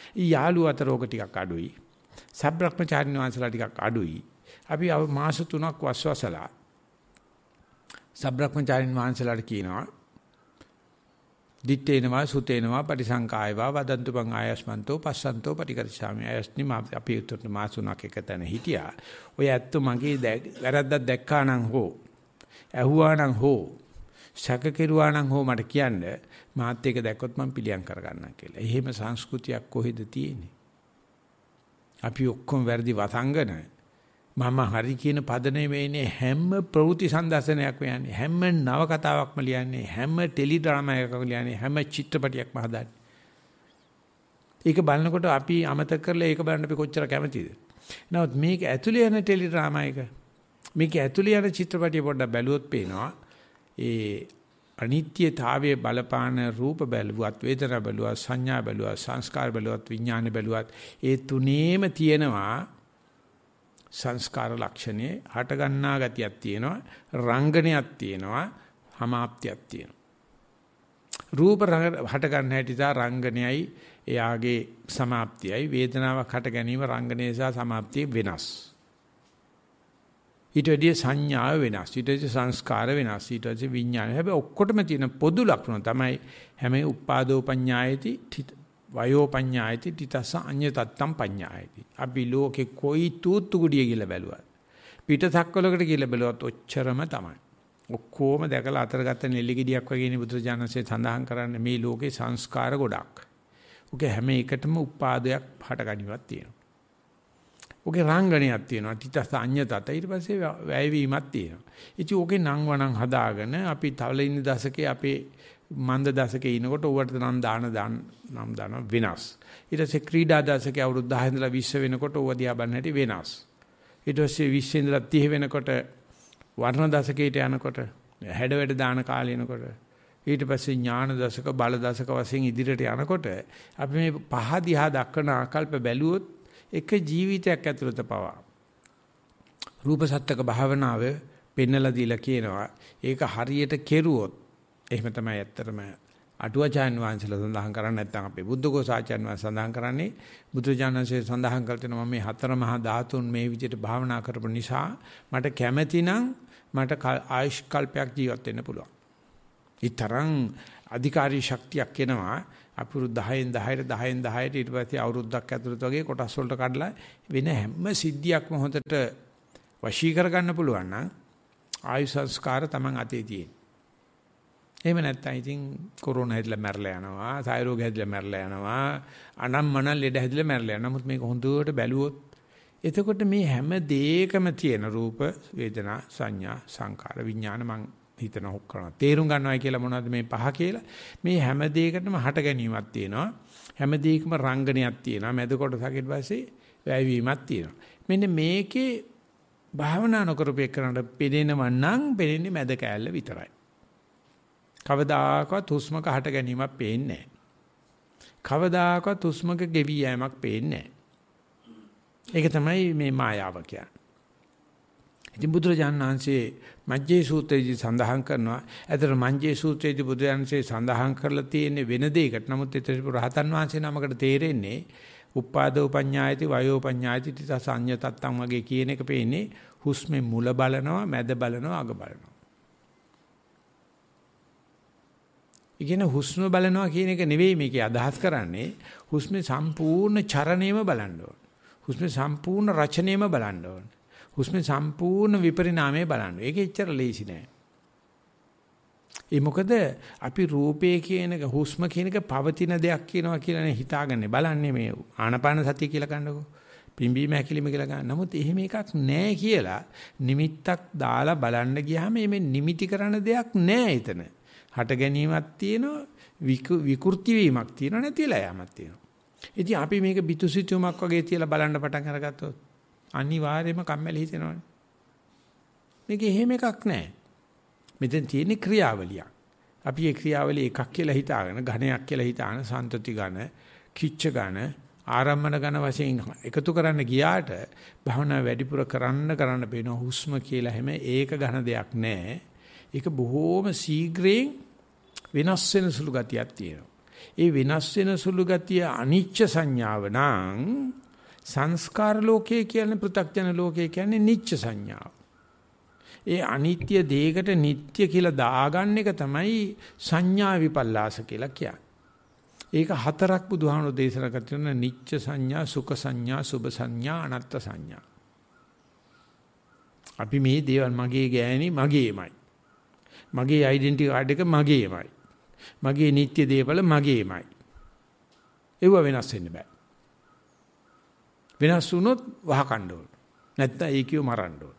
යාළු අතර ඕක ටිකක් අඩුයි. සබ්‍රක්‍මචාරින් වහන්සේලා ටිකක් අඩුයි. අපි මාස 3ක් වස්වසලා සබ්‍රක්‍මචාරින් වහන්සේලාට කියනවා දිත්තේනවා සුතේනවා පටිසංකායවා වදන්තු පං ආයස්මන්තෝ පස්සන්තෝ පටිකරිසාමි. ආයස්නි අපි උතුරට මාස 3ක් එක තැන හිටියා. ඔය ඇත්ත මගේ වැරද්දක් දැක්කා නම් හෝ ඇහුවා නම් හෝ සැක කෙරුවා නම් හෝ මට කියන්න මාත් එක දැක්කොත් මම පිළියම් කරගන්නම් කියලා. එහෙම සංස්කෘතියක් කොහෙද තියෙන්නේ? අපි ඔක්කොම වැරදි වසංගන මම හරි කියන පදනේ මේනේ හැම ප්‍රවෘත්ති සංදර්ශනයක්ම යන්නේ හැම නව කතාවක්ම ලියන්නේ හැම ටෙලි ඩ්‍රාමා එකක්ම ලියන්නේ හැම චිත්‍රපටයක්ම හදන්නේ. ඒක බලනකොට අපි අමතක කරලා ඒක බලන්න අපි කොච්චර කැමතිද? නමුත් මේක ඇතුලේ යන ටෙලි ඩ්‍රාමා එක මේක ඇතුලේ යන චිත්‍රපටිය පොඩ්ඩක් බැලුවොත් පේනවා ඒ අනිත්‍යතාවයේ බලපාන රූප බැලුවත් වේදනා බැලුවත් සංඥා බැලුවත් සංස්කාර බැලුවත් විඥාන බැලුවත් ඒ තුනේම තියෙනවා සංස්කාර ලක්ෂණේ හට ගන්නා ගතියක් තියෙනවා රංගනයක් තියෙනවා සමාප්තියක් තියෙනවා. රූප හට ගන්න හැටි සහ රංගනයයි එයාගේ සමාප්තියයි වේදනාවක් හට ගැනීම රංගනය සහ සමාප්තිය වෙනස්. ඊට වැඩිය සංඥාව වෙනස්. ඊට වැඩිය සංස්කාර වෙනස්. ඊට වැඩිය විඥාන. හැබැයි ඔක්කොටම තියෙන පොදු ලක්ෂණ තමයි හැම උපාදෝ පඤ්ඤායති වයෝ පඤ්ඤායති තිතස අඤ්ඤ තත්තම් පඤ්ඤායති. අපි ලෝකේ කොයි තූත්තු කුඩිය කියලා බැලුවත් පිටසක්වලකට කියලා බැලුවත් ඔච්චරම තමයි. ඔක්කොම දැකලා අතරගත නෙල්ලි ගෙඩියක් වගේ නේ බුදුරජාණන්සේ සඳහන් කරන්නේ මේ ලෝකේ සංස්කාර ගොඩක්. ඔකේ හැම එකටම උපාදයක් හටගනිවක් තියෙනවා. ඔකේ රාංගණයක් තියෙනවා. තිතස අඤ්ඤ තත ඊට පස්සේ වැයවීමක් තියෙනවා. ඉතින් ඔකේ නම් වණන් හදාගෙන අපි තවලින් දශකේ අපේ මන්ද දශකේ ඉනකොට උවට නම් දාන වෙනස්. ඊට පස්සේ ක්‍රීඩා දශකේ අවුරුදු 10 ඉඳලා 20 වෙනකොට ඌව දිහා බලන හැටි වෙනස්. ඊට පස්සේ 20 ඉඳලා 30 වෙනකොට වර්ණ දශකයට යනකොට හැඩවැඩ දාන කාලේ එනකොට ඊට පස්සේ ඥාන දශක බල දශක වශයෙන් ඉදිරියට යනකොට අපි මේ පහ දිහා දක්වන ආකල්ප බැලුවොත් එක ජීවිතයක් ඇතුළත පවා රූප සත්‍යක භාවනාව පෙන්නලා දීලා කියනවා ඒක හරියට කෙරුවොත් එහෙම තමයි ඇත්තටම අටුවාචාන් වහන්සේලා සඳහන් කරන්නේ නැත්නම් අපේ බුද්ධඝෝසාචාන් වහන්සේ සඳහන් කරන්නේ බුදුජානකසේ සඳහන් කළ තියෙනවා මේ හතර මහා ධාතුන් මේ විදිහට භාවනා කරපු නිසා මට කැමැතිනම් මට ආයුෂ් කල්පයක් ජීවත් වෙන්න පුළුවන්. ඊතරම් අධිකාරී ශක්තියක් එනවා අපුරු 10න් 10ට 10න් 10ට ඊට පස්සේ අවුරුද්දක් ඇතුළත වගේ කොටස් වලට කඩලා වෙන හැම සිද්ධියක්ම හොඳට වශී කරගන්න පුළුවන් නම් ආයුෂ සංස්කාර Taman අතේ තියෙන. එහෙම නැත්නම් ඉතින් කොරෝනා හැදිලා මැරලා යනවා, සාය රෝග හැදිලා මැරලා යනවා, අනම්මන ලෙඩ හැදිලා මැරලා යනවා. නමුත් මේක හොඳට බැලුවොත් එතකොට මේ හැම දෙයකම තියෙන රූප, වේදනා, සංඥා, සංකාර, විඥාන මං හිතන හොක් කරනවා. තේරුම් ගන්නවයි කියලා මොනවද මේ පහ කියලා? මේ හැම දෙයකටම හට ගැනීමක් තියෙනවා. හැම දෙයකම රංගනයක් තියෙනවා. මැද කොටසක් ඊට පස්සේ වැයවීමක් තියෙනවා. මෙන්න මේකේ භාවනා නොකරපේකනට පෙනෙනව නම් පෙනෙන්නේ මැද කෑල්ල විතරයි. කවදාකවත් හුස්මක හට ගැනීමක් පේන්නේ නැහැ. කවදාකවත් හුස්මක ගෙවි යෑමක් පේන්නේ නැහැ. ඒක තමයි මේ මායාව කියන්නේ. ඉතින් බුදුරජාණන් වහන්සේ මජ්ජේ සූත්‍රයේදී සඳහන් කරනවා. ඒතර මජ්ජේ සූත්‍රයේදී බුදුරජාණන් වහන්සේ සඳහන් කරලා තියෙන්නේ වෙන දෙයකට. නමුත් ඒතර රහතන් වහන්සේ නමකට තේරෙන්නේ උපාදෝ පඤ්ඤායති වයෝ පඤ්ඤායති තිත සංඤ්ඤ තත්තම් වගේ කියන එක පේන්නේ හුස්මේ මුල බලනවා, මැද බලනවා, අග බලනවා. ඉගෙන හුස්ම බලනවා කියන එක නෙවෙයි මේකේ අදහස් කරන්නේ. හුස්මේ සම්පූර්ණ චරණයම බලන්න ඕන. හුස්මේ සම්පූර්ණ රචනයම බලන්න ඕන. හුස්මේ සම්පූර්ණ විපරිණාමය බලන්න. ඒක එච්චර ලේසි නෑ. ඒ මොකද අපි රූපේ කියන එක හුස්ම කියන එක පවතින දෙයක් කියනවා කියලානේ හිතාගන්නේ. බලන්නේ මේ ආනපාන සතිය කියලා ගන්නකො. පිම්බීම හැකිලිම කියලා ගන්න. නමුත් එහෙම එකක් නෑ කියලා නිමිත්තක් දාලා බලන්න ගියාම මේ නිමිටි කරන දෙයක් නෑ එතන. හට ගැනීමක් තියෙනවා, විකෘති වීමක් තියෙනවා, නැතිලා යamak තියෙනවා. ඉතින් අපි මේක බිතුසිතුමක් වගේ තියලා බලන්න පටන් අරගත්තොත් අනිවාර්යයෙන්ම කම්මැලි හිතෙනවනේ. මේක එහෙම එකක් නෑ. මෙතෙන් තියෙන ක්‍රියාවලියක්. අපි මේ ක්‍රියාවලිය එකක් කියලා හිතාගෙන, ඝණයක් කියලා හිතාන, සන්තති ඝන, කිච්ච ඝන, ආරම්මන ඝන වශයෙන් එකතු කරන්න ගියාට භවනා වැඩිපුර කරන්න පේන හුස්ම කියලා හැම ඒක ඝන දෙයක් නෑ. ඒක බොහෝම ශීඝ්‍රයෙන් වෙනස් වෙන සුළු ගතියක් තියෙනවා. ඒ වෙනස් වෙන සුළු ගතිය අනිච්ච සංඥාව නම් සංස්කාර ලෝකයේ කියන්නේ පෘථග්ජන ලෝකයේ කියන්නේ නිච්ච සංඥාව. ඒ අනිත්‍ය දෙයකට නිට්ටය කියලා දාගන්න එක තමයි සංඥා විපල්ලාස කියලා කියන්නේ. ඒක හතරක් බුදුහාමුදුරෝ දේශනා කරන නිච්ච සංඥා, සුඛ සංඥා, සුභ සංඥා, අනත්ත් සංඥා. අපි මේ දේවල් මගේ ගෑණි මගේමයි. මගේ ඩෙන්ටිටි කාඩ් එක මගේමයි. මගේ නිත්‍ය දේවල් මගේමයි. ඒව වෙනස් වෙන්න බෑ. වෙනස් වුණොත් වහකණ්ඩ ඕන. නැත්නම් ඒකියව මරන්න ඕන.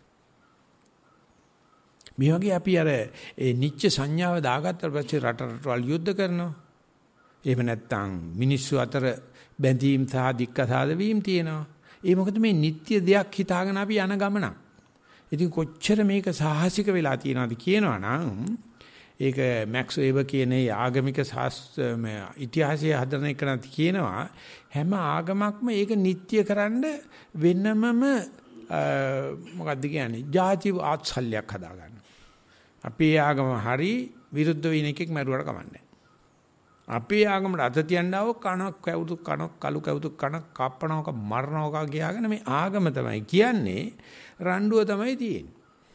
මේ වගේ අපි අර ඒ නිච්ච සංඥාව දාගත්තට පස්සේ රටවල් යුද්ධ කරනවා. එහෙම නැත්නම් මිනිස්සු අතර බැඳීම් සහ දික්කසාද වීම තියෙනවා. ඒ මොකද මේ නිත්‍ය දෙයක් හිතාගෙන අපි යන ගමන. ඉතින් කොච්චර මේක සාහසික වෙලා තියෙනවද කියනවනම් ඒක මැක්ස් වෙබර් කියන ආගමික ඉතිහාසයේ හදන එකනත් කියනවා හැම ආගමක්ම ඒක නිත්‍ය කරන්න වෙනමම මොකක්ද කියන්නේ ಜಾති ආත්සල්‍යයක් හදාගන්න. අපේ ආගම හරි විරුද්ධ වෙන එකෙක් මරුවට කමන්නේ. අපේ ආගමට අත තියන්නව කණක් කැවුතු කණක් කළු කැවුතු කණක් කප්පනවක මරනවක ගියාගෙන මේ ආගම තමයි කියන්නේ රණ්ඩුව තමයි තියෙන්නේ.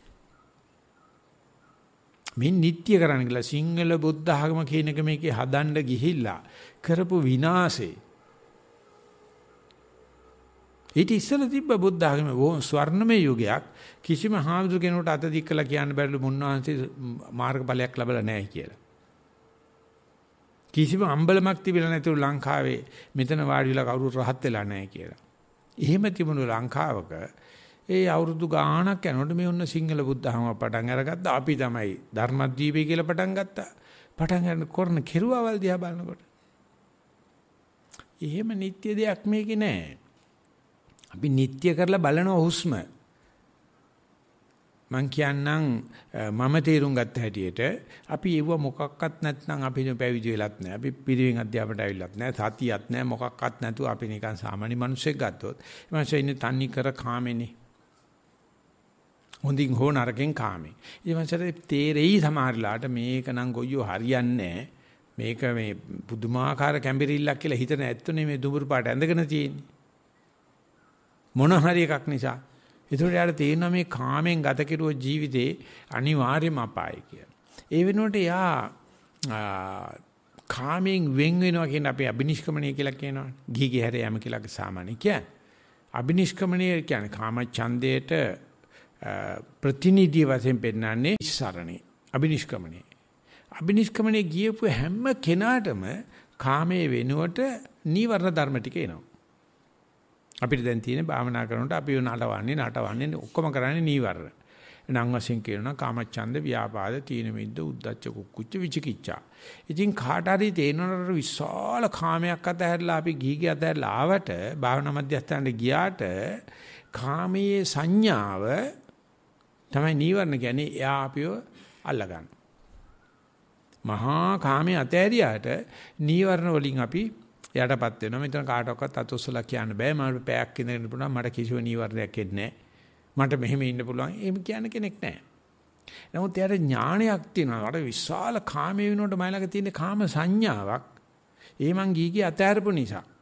මේ නිත්‍ය කරන්න කියලා සිංහල බුද්ධ ආගම කියන එක මේකේ හදන්න ගිහිල්ලා කරපු විනාශේ. ඊට ඉස්සෙල්ලා තිබ්බ බුද්ධ ආගම ස්වර්ණමය යුගයක් කිසිම හාමුදුර කෙනෙකුට අත දික් කළා කියන්න බැරිලු මුන්වහන්සේ මාර්ගඵලයක් ලැබලා නැහැ කියලා. කිසිම අම්බලමක් තිබිලා නැතුළු ලංකාවේ මෙතන වාඩි වෙලා කවුරුත් රහත් වෙලා නැහැ කියලා. එහෙම තිබුණු ලංකාවක ඒ අවුරුදු ගාණක් යනකොට මේ ඔන්න සිංහල බුද්ධහම පටන් අරගත්තා. අපි තමයි ධර්මද්වීපය කියලා පටන් ගත්තා. පටන් ගන්න කරන කෙරුවවල් දිහා බලනකොට. එහෙම නිත්‍ය දෙයක් මේකේ නැහැ. අපි නිත්‍ය කරලා බලන හුස්ම. මං කියන්නම් මම තේරුම් ගත්ත හැටියට අපි ඒව මොකක්වත් නැත්නම් අපි පැවිදි වෙලත් නැහැ. අපි පිරිවෙන් අධ්‍යාපනයට ඇවිල්ලත් නැහැ. සතියක් නැහැ. මොකක්වත් නැතුව අපි නිකන් සාමාන්‍ය මිනිස්සෙක් ගත්තොත් ඒ මිනිස්සු ඉන්නේ තන්නේ කර කාමෙනේ. හොඳින් හෝ නරකෙන් කාමේ. ඒ මිනිස්සුන්ට තේරෙයි සමහරලාට මේක නම් ගොයියෝ හරියන්නේ නැහැ. මේක මේ පුදුමාකාර කැම්බිරිල්ලක් කියලා හිතන ඇත්තනේ මේ දුඹුරු පාට ඇඳගෙන තියෙන්නේ. මොන හරි එකක් නිසා. ඒතකොට යාට තේරෙනවා මේ කාමෙන් ගත කෙරුව ජීවිතේ අනිවාර්යම අපායයි කියලා. ඒ වෙනුවට යා කාමෙන් වෙන් වෙනවා කියන අපේ අබිනිෂ්ක්‍මණය කියලා කියනවා. ගිහිගේ හැර යම කියලා සාමාන්‍ය කියන්නේ. අබිනිෂ්ක්‍මණය කියන්නේ කාම ඡන්දයට ප්‍රතිනිධිය වශයෙන් පෙන්නන්නේ සරණේ. අබිනිෂ්ක්‍මණය. අබිනිෂ්ක්‍මණය ගියපු හැම කෙනාටම කාමයේ වෙනුවට නීවරණ ධර්ම ටික එනවා. අපිට දැන් තියෙන භාවනා කරනකොට අපි නටවන්නේ ඔක්කොම කරන්නේ නීවරණ. නම් වශයෙන් කියනවා කාමච්ඡන්ද, ව්‍යාපාද, තීන මිද්ද, උද්ධච්ච, කුක්කුච්ච, විචිකිච්ඡා. ඉතින් කාට හරි තේරෙනවද විශාල කාමයක් අතහැරලා අපි ගිහිගේ අතහැරලා ආවට භාවනා මධ්‍යස්ථානට ගියාට කාමයේ සංඥාව තමයි නීවරණ කියන්නේ එයා අපිව අල්ලගන්න. මහා කාමයේ අතහැරියාට නීවරණ වලින් අපි යටපත් වෙනවා. මෙතන කාටවත් අතොස්සලා කියන්න බෑ. මම පැයක් ඉඳගෙන පුළුවන් මට කිසිම නීවරණයක් එන්නේ නැහැ. මට මෙහෙම ඉන්න පුළුවන්. එහෙම කියන කෙනෙක් නැහැ. නමුත් එයාට ඥානයක් තියෙනවා. අර විශාල කාමයේ වෙනකොට මයිලක තියෙන කාම සංඥාවක්. ඒ මං ගීගේ අතහැරපු නිසා.